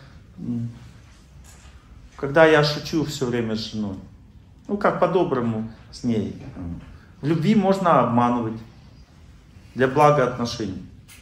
Speaker 3: когда я шучу все время с женой. Ну, как по-доброму с ней. В любви можно обманывать. Для блага отношений.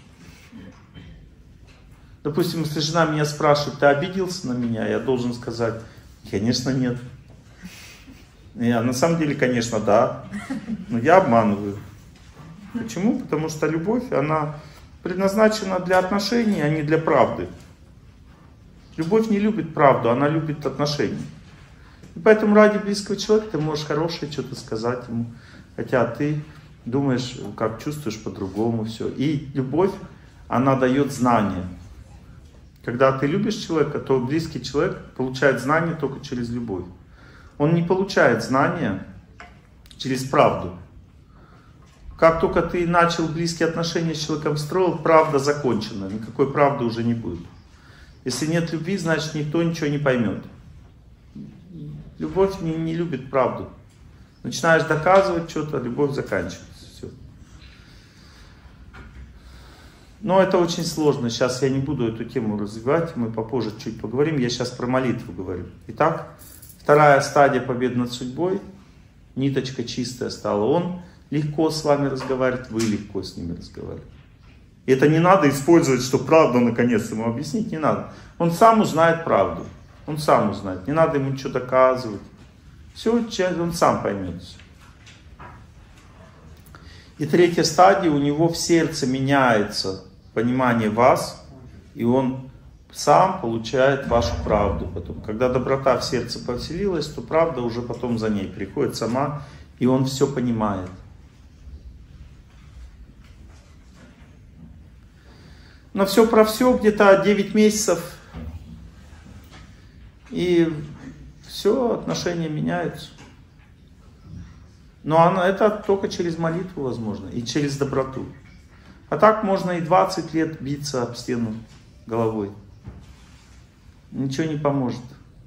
Speaker 3: Допустим, если жена меня спрашивает, ты обиделся на меня? Я должен сказать, конечно, нет. Я, на самом деле, конечно, да. Но я обманываю. Почему? Потому что любовь, она предназначена для отношений, а не для правды. Любовь не любит правду, она любит отношения. И поэтому ради близкого человека ты можешь хорошее что-то сказать ему. Хотя ты думаешь, как чувствуешь по-другому все. И любовь, она дает знания. Когда ты любишь человека, то близкий человек получает знания только через любовь. Он не получает знания через правду. Как только ты начал близкие отношения с человеком строить, правда закончена. Никакой правды уже не будет. Если нет любви, значит никто ничего не поймет. Любовь не любит правду. Начинаешь доказывать что-то, любовь заканчивается. Все. Но это очень сложно. Сейчас я не буду эту тему развивать. Мы попозже чуть поговорим. Я сейчас про молитву говорю. Итак, вторая стадия победы над судьбой. Ниточка чистая стала. Он легко с вами разговаривает, вы легко с ними разговариваете. И это не надо использовать, что правду наконец ему объяснить. Не надо. Он сам узнает правду. Он сам узнает. Не надо ему ничего доказывать. Все, он сам поймет. И третья стадия, у него в сердце меняется понимание вас, и он сам получает вашу правду потом. Когда доброта в сердце поселилась, то правда уже потом за ней приходит сама, и он все понимает. Но все про все, где-то 9 месяцев, и все, отношения меняются. Но это только через молитву возможно, и через доброту. А так можно и 20 лет биться об стену головой. Ничего не поможет.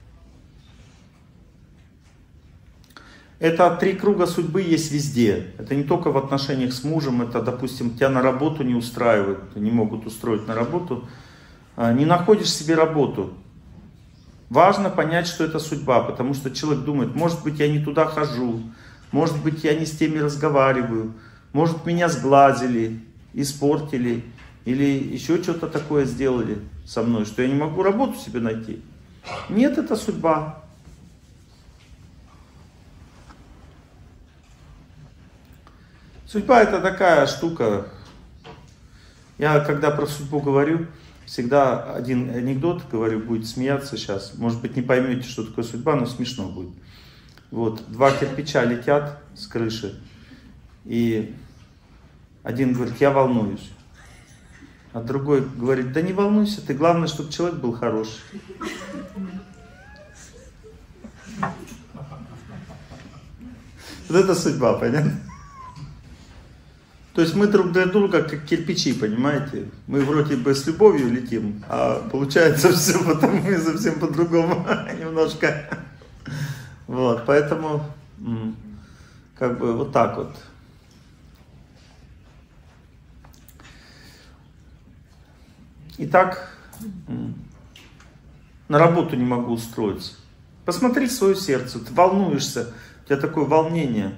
Speaker 3: Это 3 круга судьбы есть везде. Это не только в отношениях с мужем, это, допустим, тебя на работу не устраивают, не могут устроить на работу. Не находишь себе работу. Важно понять, что это судьба, потому что человек думает, может быть, я не туда хожу, может быть, я не с теми разговариваю, может, меня сглазили, испортили, или еще что-то такое сделали со мной, что я не могу работу себе найти. Нет, это судьба. Судьба это такая штука. Я когда про судьбу говорю, всегда один анекдот говорю, будет смеяться сейчас. Может быть, не поймете, что такое судьба, но смешно будет. Вот, 2 кирпича летят с крыши, и один говорит, я волнуюсь. А другой говорит, да не волнуйся, ты главное, чтобы человек был хороший. Вот это судьба, понятно? То есть мы друг для друга как кирпичи, понимаете? Мы вроде бы с любовью летим, а получается все потом и совсем по-другому немножко. Вот, поэтому как бы вот так вот. Итак, на работу не могу устроиться. Посмотри в свое сердце, ты волнуешься, у тебя такое волнение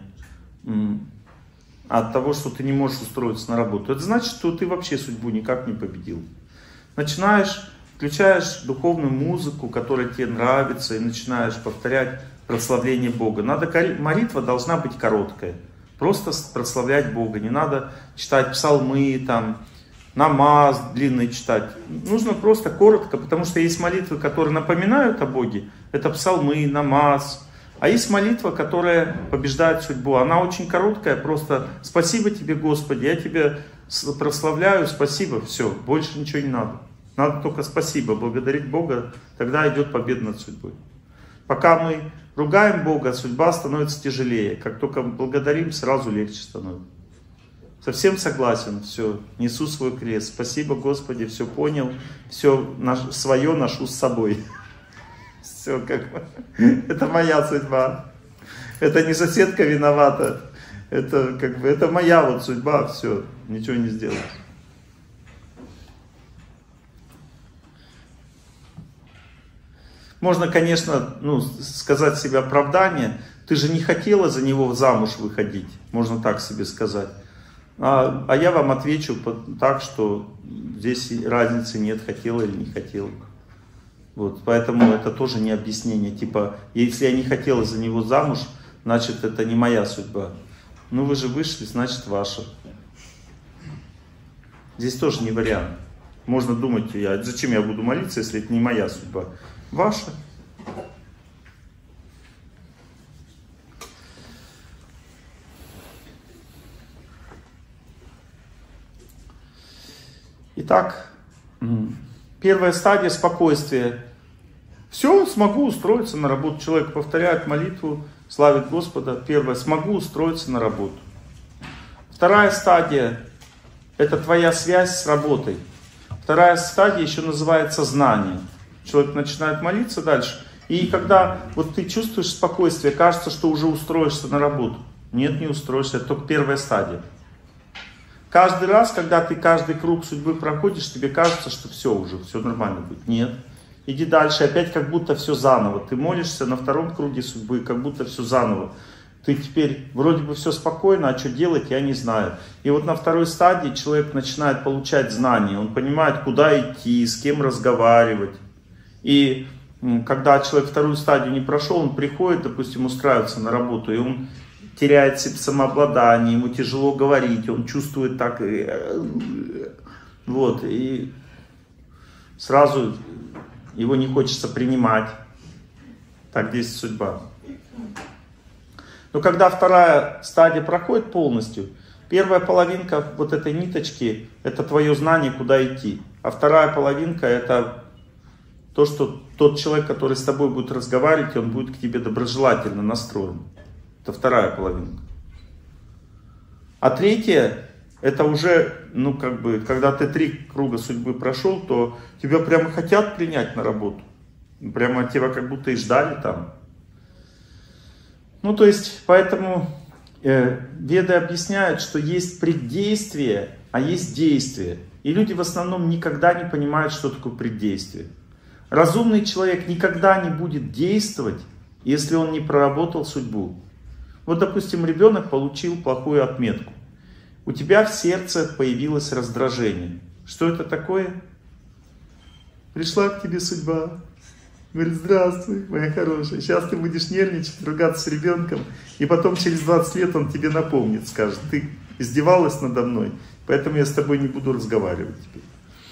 Speaker 3: от того, что ты не можешь устроиться на работу. Это значит, что ты вообще судьбу никак не победил. Начинаешь, включаешь духовную музыку, которая тебе нравится, и начинаешь повторять прославление Бога. Молитва должна быть короткая. Просто прославлять Бога. Не надо читать псалмы, там, намаз длинный читать. Нужно просто коротко, потому что есть молитвы, которые напоминают о Боге. Это псалмы, намаз. А есть молитва, которая побеждает судьбу. Она очень короткая, просто «Спасибо тебе, Господи, я тебя прославляю, спасибо». Все, больше ничего не надо. Надо только спасибо, благодарить Бога, тогда идет победа над судьбой. Пока мы ругаем Бога, судьба становится тяжелее. Как только благодарим, сразу легче становится. Совсем согласен, все, несу свой крест. Спасибо, Господи, все понял, все свое ношу с собой. Все, как бы, это моя судьба. Это не соседка виновата. Это как бы, это моя вот судьба, все, ничего не сделать. Можно, конечно, сказать себе оправдание. Ты же не хотела за него замуж выходить, можно так себе сказать. А я вам отвечу так, что здесь разницы нет, хотела или не хотела. Вот, поэтому это тоже не объяснение. Типа, если я не хотела за него замуж, значит это не моя судьба. Ну вы же вышли, значит ваша. Здесь тоже не вариант. Можно думать, зачем я буду молиться, если это не моя судьба. Ваша. Итак, первая стадия спокойствия. Все, смогу устроиться на работу. Человек повторяет молитву, славит Господа. Первое, смогу устроиться на работу. Вторая стадия, это твоя связь с работой. Вторая стадия еще называется знание. Человек начинает молиться дальше. И когда вот ты чувствуешь спокойствие, кажется, что уже устроишься на работу. Нет, не устроишься, это только первая стадия. Каждый раз, когда ты каждый круг судьбы проходишь, тебе кажется, что все уже, все нормально будет. Нет. Иди дальше, опять как будто все заново. Ты молишься на втором круге судьбы, как будто все заново. Ты теперь, вроде бы все спокойно, а что делать, я не знаю. И вот на второй стадии человек начинает получать знания. Он понимает, куда идти, с кем разговаривать. И когда человек вторую стадию не прошел, он приходит, допустим, устраивается на работу, и он теряет самообладание, ему тяжело говорить, он чувствует так, вот, и сразу его не хочется принимать. Так действует судьба. Но когда вторая стадия проходит полностью, первая половинка вот этой ниточки, это твое знание, куда идти. А вторая половинка, это то, что тот человек, который с тобой будет разговаривать, он будет к тебе доброжелательно настроен. Это вторая половинка. А третья, это уже, как бы, когда ты 3 круга судьбы прошел, то тебя прямо хотят принять на работу. Прямо тебя как будто и ждали там. Ну, то есть, поэтому Веды объясняют, что есть преддействие, а есть действие. И люди в основном никогда не понимают, что такое преддействие. Разумный человек никогда не будет действовать, если он не проработал судьбу. Вот, допустим, ребенок получил плохую отметку. У тебя в сердце появилось раздражение. Что это такое? Пришла к тебе судьба. Говорит: здравствуй, моя хорошая. Сейчас ты будешь нервничать, ругаться с ребенком. И потом через 20 лет он тебе напомнит, скажет: ты издевалась надо мной, поэтому я с тобой не буду разговаривать теперь.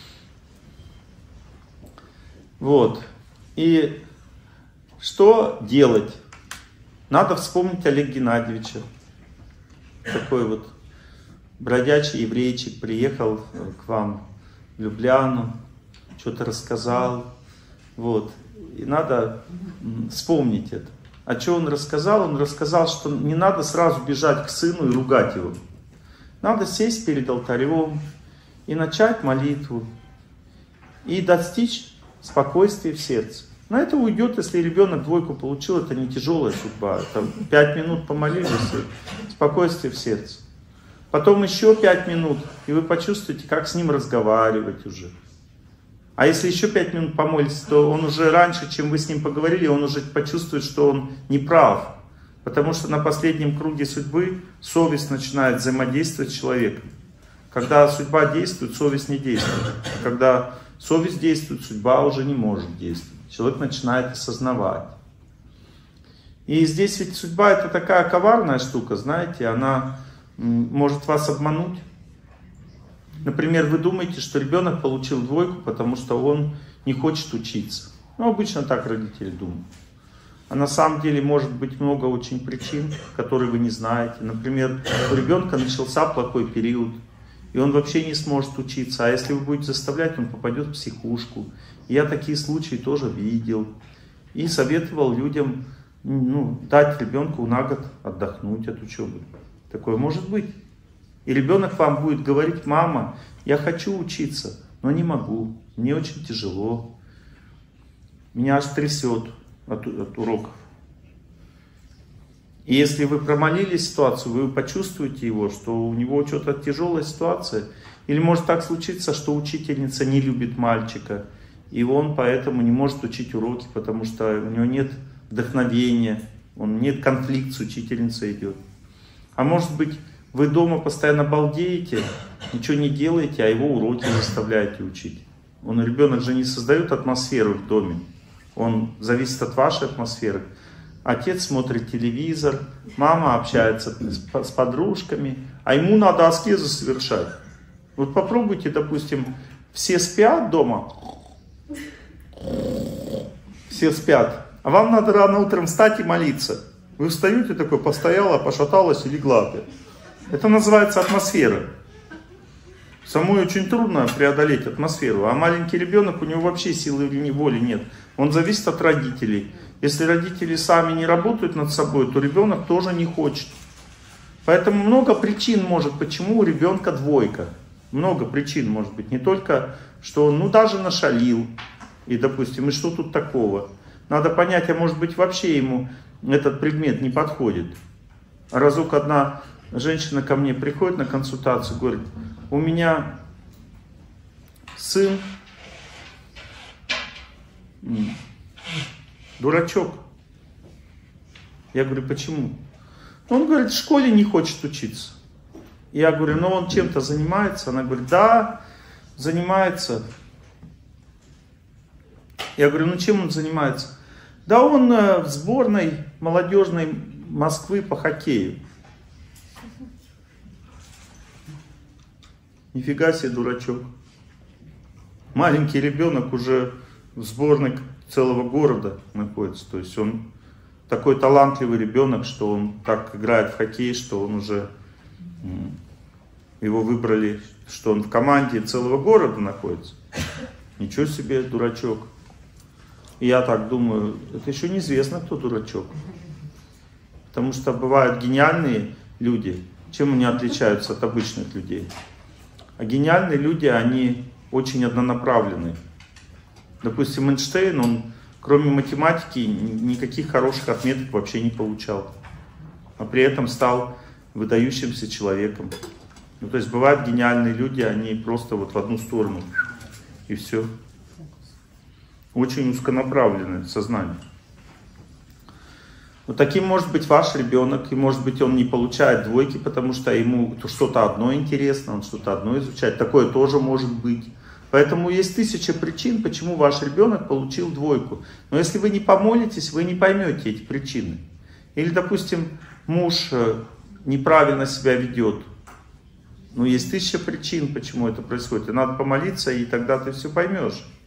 Speaker 3: Вот. И что делать? Надо вспомнить Олега Геннадьевича. Такой вот бродячий еврейчик приехал к вам в Любляну, что-то рассказал. Вот. И надо вспомнить это. А что он рассказал? Он рассказал, что не надо сразу бежать к сыну и ругать его. Надо сесть перед алтарем и начать молитву. И достичь спокойствия в сердце. На это уйдет, если ребенок двойку получил, это не тяжелая судьба. Там 5 минут помолились, и спокойствие в сердце. Потом еще 5 минут, и вы почувствуете, как с ним разговаривать уже. А если еще 5 минут помолитесь, то он уже раньше, чем вы с ним поговорили, он уже почувствует, что он не прав. Потому что на последнем круге судьбы совесть начинает взаимодействовать с человеком. Когда судьба действует, совесть не действует. А когда совесть действует, судьба уже не может действовать. Человек начинает осознавать. И здесь ведь судьба — это такая коварная штука, знаете, она может вас обмануть. Например, вы думаете, что ребенок получил двойку, потому что он не хочет учиться. Ну, обычно так родители думают. А на самом деле может быть много очень причин, которые вы не знаете. Например, у ребенка начался плохой период, и он вообще не сможет учиться. А если вы будете заставлять, он попадет в психушку. И я такие случаи тоже видел. И советовал людям дать ребенку на год отдохнуть от учебы. Такое может быть. И ребенок вам будет говорить: мама, я хочу учиться, но не могу, мне очень тяжело, меня аж трясет от уроков. И если вы промолились ситуацию, вы почувствуете его, что у него что-то тяжелая ситуация. Или может так случиться, что учительница не любит мальчика, и он поэтому не может учить уроки, потому что у него нет вдохновения, нет конфликт с учительницей идет. А может быть, вы дома постоянно балдеете, ничего не делаете, а его уроки заставляете учить. Ребенок же не создает атмосферу в доме. Он зависит от вашей атмосферы. Отец смотрит телевизор, мама общается с подружками, а ему надо аскезу совершать. Вот попробуйте, допустим, все спят дома, все спят, а вам надо рано утром встать и молиться. Вы встаете такой: постояла, пошаталась и легла. Это называется атмосфера. Самой очень трудно преодолеть атмосферу. А маленький ребенок, у него вообще силы воли нет. Он зависит от родителей. Если родители сами не работают над собой, то ребенок тоже не хочет. Поэтому много причин может, почему у ребенка двойка. Много причин может быть. Не только, что он даже нашалил. И, допустим, и что тут такого? Надо понять, а может быть вообще ему этот предмет не подходит. Разок одна женщина ко мне приходит на консультацию, говорит: у меня сын дурачок. Я говорю: почему? Он говорит: в школе не хочет учиться. Я говорю: ну он чем-то занимается? Она говорит: да, занимается. Я говорю: ну чем он занимается? Да он в сборной молодежной Москвы по хоккею. Нифига себе, дурачок. Маленький ребенок уже в сборной целого города находится. То есть он такой талантливый ребенок, что он так играет в хоккей, что он уже, его выбрали, что он в команде целого города находится. Ничего себе, дурачок. И я так думаю, это еще неизвестно, кто дурачок. Потому что бывают гениальные люди. Чем они отличаются от обычных людей? А гениальные люди, они очень однонаправленные. Допустим, Эйнштейн, он кроме математики никаких хороших отметок вообще не получал. а при этом стал выдающимся человеком. Ну, то есть бывают гениальные люди, они просто вот в одну сторону, и все. Очень узконаправленное сознание. Вот таким может быть ваш ребенок, и может быть он не получает двойки, потому что ему что-то одно интересно, он что-то одно изучает. Такое тоже может быть. Поэтому есть 1000 причин, почему ваш ребенок получил двойку. Но если вы не помолитесь, вы не поймете эти причины. Или, допустим, муж неправильно себя ведет. Ну, есть 1000 причин, почему это происходит. И надо помолиться, и тогда ты все поймешь.